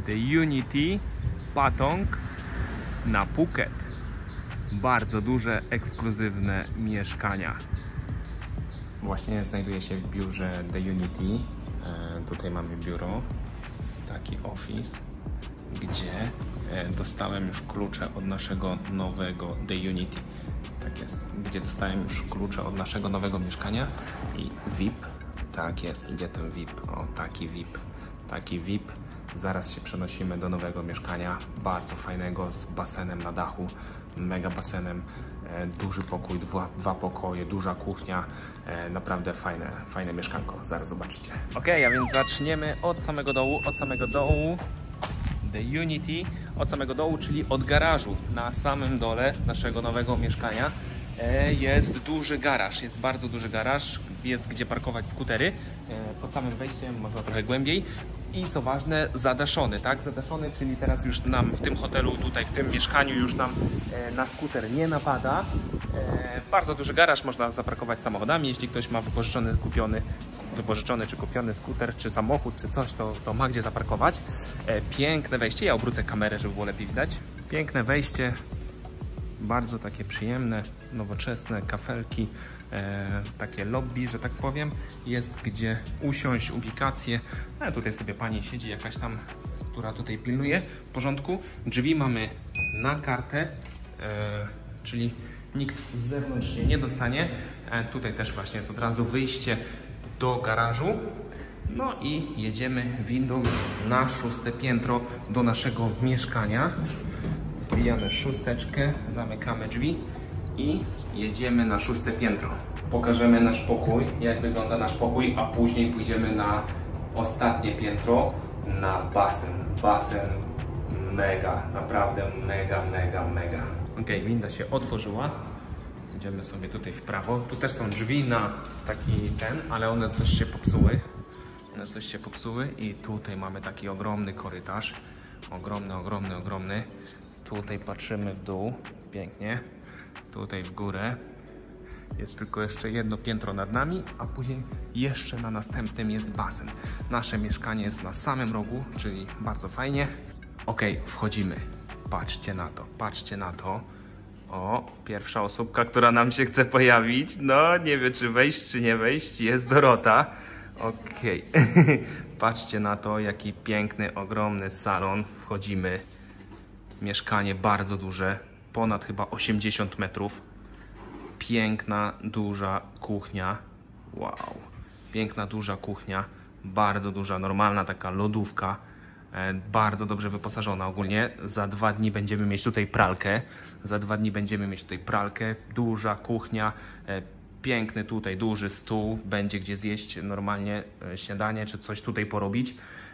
The Unity Patong na Phuket. Bardzo duże, ekskluzywne mieszkania. Właśnie znajduję się w biurze The Unity. Tutaj mamy biuro, taki office, gdzie dostałem już klucze od naszego nowego The Unity. Tak jest, gdzie dostałem już klucze od naszego nowego mieszkania i VIP. Tak jest, gdzie ten VIP? O, taki VIP. Taki VIP. Zaraz się przenosimy do nowego mieszkania, bardzo fajnego, z basenem na dachu, mega basenem, duży pokój, dwa pokoje, duża kuchnia, naprawdę fajne mieszkanko, zaraz zobaczycie. Ok, a więc zaczniemy od samego dołu, The Unity, od samego dołu, czyli od garażu. Na samym dole naszego nowego mieszkania jest duży garaż, jest bardzo duży garaż, jest gdzie parkować skutery, pod samym wejściem, można trochę głębiej. I co ważne, zadaszony, tak? Zadaszony, czyli teraz już nam w tym hotelu, tutaj w tym mieszkaniu już nam na skuter nie napada. Bardzo duży garaż, można zaparkować samochodami, jeśli ktoś ma wypożyczony czy kupiony skuter, czy samochód, czy coś, to ma gdzie zaparkować. Piękne wejście, ja obrócę kamerę, żeby było lepiej widać. Piękne wejście, bardzo takie przyjemne, nowoczesne, kafelki, takie lobby, że tak powiem. Jest gdzie usiąść, ubikację. Tutaj sobie pani siedzi jakaś tam, która tutaj pilnuje porządku. Drzwi mamy na kartę, czyli nikt z zewnątrz się nie dostanie. Tutaj też właśnie jest od razu wyjście do garażu. No i jedziemy windą na 6. piętro do naszego mieszkania. Wbijamy szósteczkę, zamykamy drzwi i jedziemy na 6. piętro. Pokażemy nasz pokój, jak wygląda nasz pokój, a później pójdziemy na ostatnie piętro, na basen. Basen mega, naprawdę mega. Ok, winda się otworzyła. Idziemy sobie tutaj w prawo. Tu też są drzwi na taki ale one coś się popsuły. I tutaj mamy taki ogromny korytarz. Ogromny. Tutaj patrzymy w dół, pięknie. Tutaj w górę. Jest tylko jeszcze jedno piętro nad nami, a później jeszcze na następnym jest basen. Nasze mieszkanie jest na samym rogu, czyli bardzo fajnie. Ok, wchodzimy. Patrzcie na to. O, pierwsza osóbka, która nam się chce pojawić. No, nie wiem, czy wejść, czy nie wejść. Jest Dorota. Ok. Patrzcie na to, jaki piękny, ogromny salon. Wchodzimy. Mieszkanie bardzo duże, ponad chyba 80 metrów. Piękna, duża kuchnia. Wow. Piękna, duża kuchnia. Bardzo duża, normalna taka lodówka. Bardzo dobrze wyposażona ogólnie. Za 2 dni będziemy mieć tutaj pralkę. Duża kuchnia. Piękny tutaj, duży stół. Będzie gdzie zjeść normalnie śniadanie, czy coś tutaj porobić.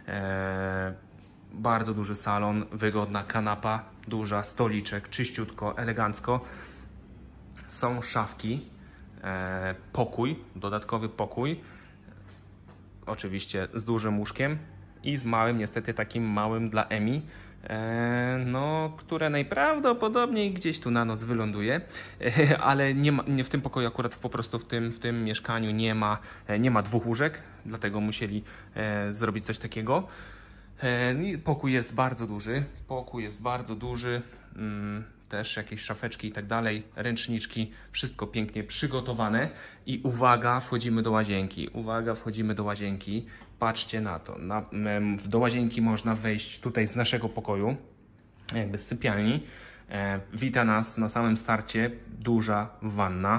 Bardzo duży salon, wygodna kanapa, duża, stoliczek, czyściutko, elegancko. Są szafki, dodatkowy pokój, oczywiście z dużym łóżkiem i z małym, niestety takim małym dla Emi, które najprawdopodobniej gdzieś tu na noc wyląduje, ale nie w tym pokoju akurat, po prostu w tym mieszkaniu nie ma 2 łóżek, dlatego musieli zrobić coś takiego. Pokój jest bardzo duży, też jakieś szafeczki i tak dalej, ręczniczki, wszystko pięknie przygotowane. I uwaga, wchodzimy do łazienki. Patrzcie na to, do łazienki można wejść tutaj z naszego pokoju, jakby z sypialni. Wita nas na samym starcie duża wanna.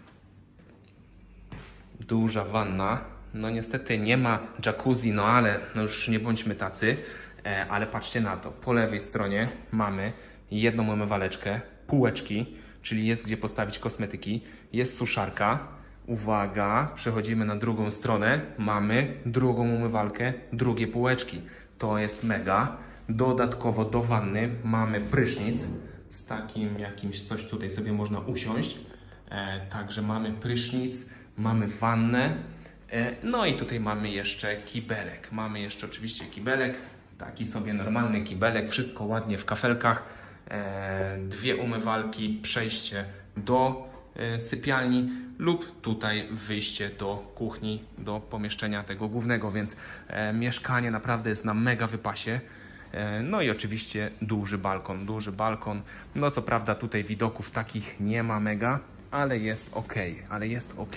No niestety nie ma jacuzzi, ale już nie bądźmy tacy, ale patrzcie na to. Po lewej stronie mamy jedną umywaleczkę, półeczki, czyli jest gdzie postawić kosmetyki, jest suszarka. Uwaga, przechodzimy na drugą stronę, mamy drugą umywalkę, drugie półeczki. To jest mega. Dodatkowo do wanny mamy prysznic z takim jakimś coś, tutaj sobie można usiąść. Także mamy prysznic, mamy wannę. No i tutaj mamy jeszcze kibelek. Oczywiście kibelek, taki sobie normalny kibelek, wszystko ładnie w kafelkach. 2 umywalki, przejście do sypialni lub tutaj wyjście do kuchni, do pomieszczenia tego głównego, więc mieszkanie naprawdę jest na mega wypasie. No i oczywiście duży balkon. No co prawda tutaj widoków takich nie ma mega, ale jest ok.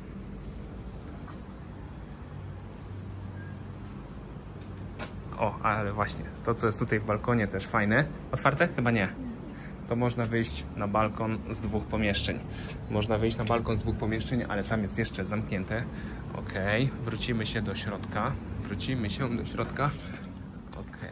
O, ale właśnie, to co jest tutaj w balkonie też fajne. Otwarte? Chyba nie. To można wyjść na balkon z 2 pomieszczeń. Można wyjść na balkon z 2 pomieszczeń, ale tam jest jeszcze zamknięte. Ok, wrócimy się do środka. Ok.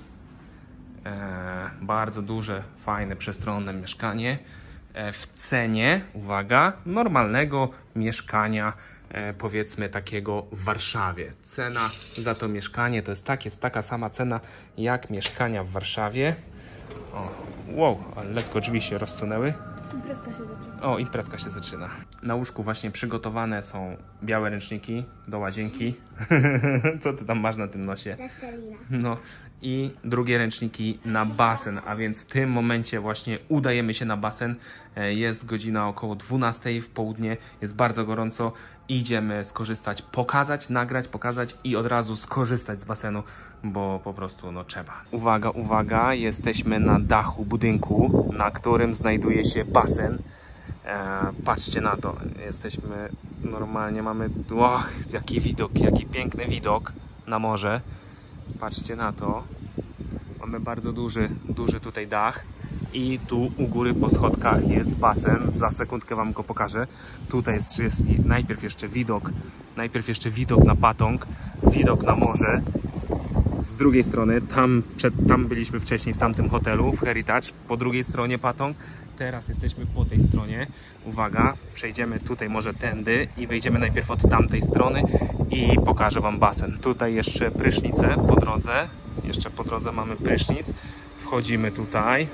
Bardzo duże, fajne, przestronne mieszkanie. W cenie, uwaga, normalnego mieszkania, powiedzmy takiego w Warszawie. Cena za to mieszkanie to jest taka sama cena jak mieszkania w Warszawie. O, wow, ale lekko drzwi się rozsunęły. Imprezka się zaczyna. O, imprezka się zaczyna. Na łóżku właśnie przygotowane są białe ręczniki do łazienki. Co ty tam masz na tym nosie? Plastelina. No i drugie ręczniki na basen, a więc w tym momencie właśnie udajemy się na basen. Jest godzina około 12 w południe, jest bardzo gorąco. Idziemy skorzystać, nagrać, pokazać i od razu skorzystać z basenu, bo po prostu no trzeba. Uwaga, jesteśmy na dachu budynku, na którym znajduje się basen. Patrzcie na to, jesteśmy normalnie, mamy, jaki widok, jaki piękny widok na morze. Patrzcie na to, mamy bardzo duży tutaj dach i tu u góry po schodkach jest basen, za sekundkę wam go pokażę. Tutaj jest najpierw jeszcze widok na Patong, widok na morze. Z drugiej strony, tam byliśmy wcześniej w tamtym hotelu, w Heritage, po drugiej stronie Patong. Teraz jesteśmy po tej stronie. Uwaga, przejdziemy tutaj może tędy i wejdziemy najpierw od tamtej strony i pokażę wam basen. Tutaj jeszcze prysznice po drodze. Jeszcze po drodze mamy prysznic. Wchodzimy tutaj,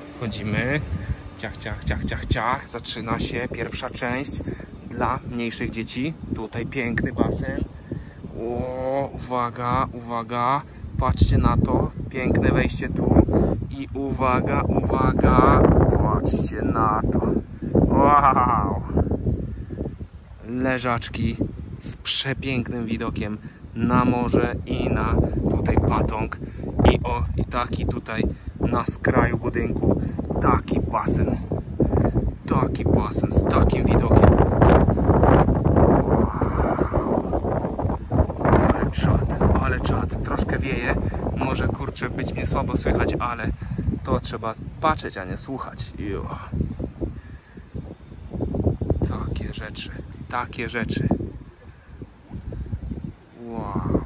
ciach. Zaczyna się pierwsza część dla mniejszych dzieci. Tutaj piękny basen. O, uwaga. Patrzcie na to, piękne wejście tu i uwaga, patrzcie na to, wow, leżaczki z przepięknym widokiem na morze i na tutaj Patong i taki tutaj na skraju budynku, taki basen z takim widokiem. Ale czad, troszkę wieje, może kurczę być mnie słabo słychać, ale to trzeba patrzeć, a nie słuchać. Takie rzeczy. Wow.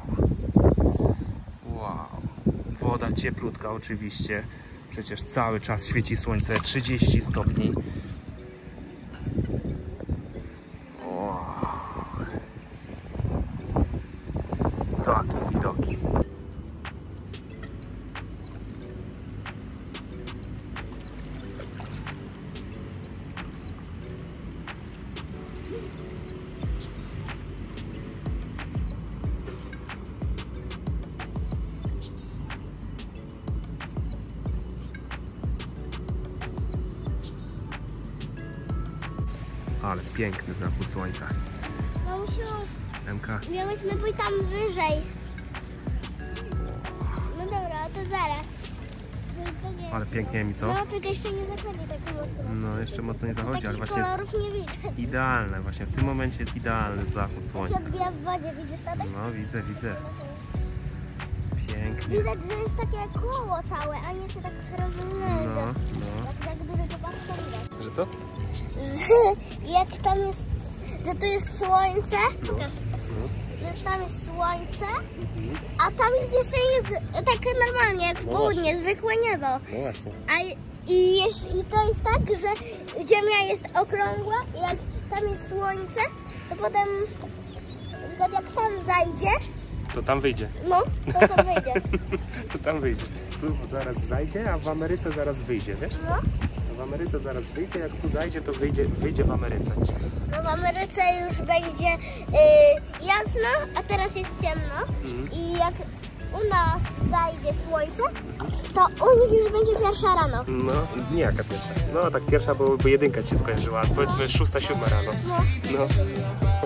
Woda cieplutka oczywiście, przecież cały czas świeci słońce, 30 stopni. Takie widoki. Ale piękny zachód słońca. Mamusiu, MK. miałyśmy pójść tam wyżej. No dobra, to zaraz. Ale pięknie mi co? No, tylko jeszcze nie zachodzi tak mocno. No jeszcze mocno nie zachodzi, ale właśnie kolorów nie widać. idealne. Właśnie w tym momencie jest idealny zachód się słońca. odbija w wodzie, widzisz to? No widzę. Pięknie. Widać, że jest takie koło całe, a nie się tak rozwinęło. No. Jak duży to bardzo widać. Że co? Jak tam jest, że tu jest słońce, pokaż, że tam jest słońce, a tam jest jeszcze takie normalnie, jak w południe, zwykłe niebo. No właśnie. I to jest tak, że Ziemia jest okrągła i jak tam jest słońce, to potem, na przykład jak tam zajdzie, To tam wyjdzie. no, to tam wyjdzie. To tam wyjdzie. Tu zaraz zajdzie, a w Ameryce zaraz wyjdzie, wiesz? No. W Ameryce zaraz wyjdzie, jak tu zajdzie, to wyjdzie w Ameryce. No w Ameryce już będzie jasno, a teraz jest ciemno. I jak u nas zajdzie słońce, to u nich już będzie pierwsza rano. No, nie jaka pierwsza. No tak pierwsza, bo jedynka ci się skojarzyła. Powiedzmy 6-7 rano. No.